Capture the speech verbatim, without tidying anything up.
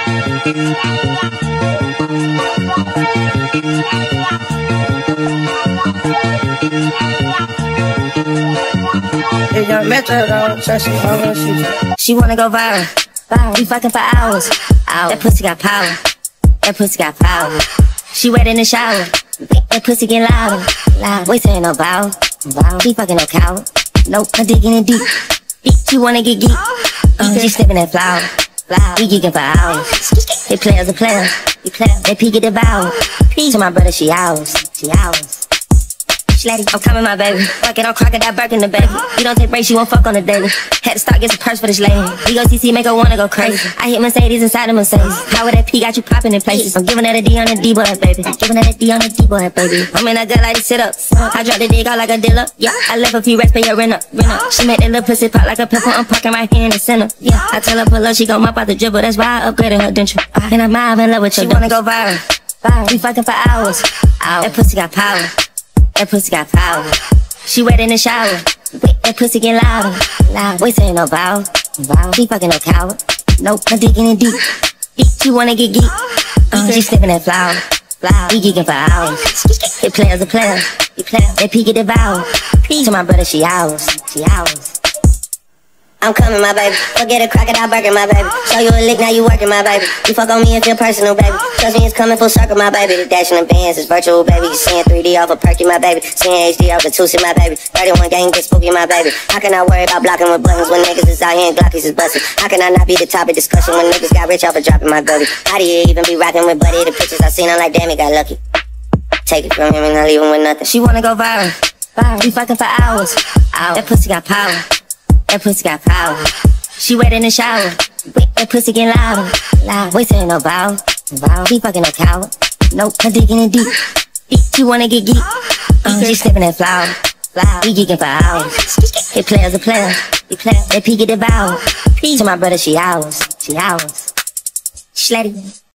If young Metro don't trust you, I'm gonna shoot you. She wanna go viral, viral. We fucking for hours, hours. That pussy got power, that pussy got power. She wet in the shower, that pussy get louder, loud. We saying no bow, bow. She fucking no cow, nope. I'm digging it deep, deep. She wanna get geek, uh, she sniffing that flower, flower. We geeking for hours. They players are players, they players. They peek at the bow. To my brother, she ours, she ours. Slatty, I'm coming, my baby. Fucking on crocodile Birkin the baby. You don't take breaks, you won't fuck on the daily. Had to start get some purse for this lady. We go C C, make her wanna go crazy. I hit Mercedes inside the Mercedes. How would that P got you popping in places? I'm giving that a D on the D boy, baby. Giving that a D on the D boy, baby. I'm in a gut like a sit up. I drop the dick out like a dealer. Yeah, I left a few racks, pay your rent up, rent up. She make that little pussy pop like a pepper. I'm parking right here in the center. Yeah, I tell her pull up, she gon' mop out the dribble. That's why I upgraded her denture. And I'm out in love with you. She wanna go viral, viral. We fucking for hours, hours. That pussy got power. That pussy got power. She wet in the shower. That pussy get louder, loud. We saying no bow, bow. She fucking no coward. Nope, I'm digging it deep, deep. She wanna get geek, uh, she sniffing that flower, flower. We geeking for hours. They players are players, they players. They peek at the bow. To my brother, she ours, she ours. I'm coming, my baby. Go get a crocodile Birkin, my baby. Show you a lick, now you working, my baby. You fuck on me and feel personal, baby. Trust me, it's coming full circle, my baby. The dash in the bands is virtual, baby. You seeing three D off a perky, my baby. Seeing H D off the Tusi, my baby. thirty-one gang get spooky, my baby. How can I worry about blocking with buttons when niggas is out here and Glockies is busting? How can I not be the topic discussion when niggas got rich off of dropping my gully? How do you even be rocking with Buddy? The pictures I seen, I'm like, damn, he got lucky. Take it from him and I leave him with nothing. She wanna go viral, viral. We fucking for hours, hours. That pussy got power, that pussy got power. She wet in the shower. That pussy get louder, loud. We saying no bow, bow. She fucking no coward. Nope, I'm digging it deep, deep. She wanna get geek, uh, she sniffing that flower, flower. We geeking for hours. They players are players, they players. They peek at the bow. To my brother, she ours, she ours. Slatty.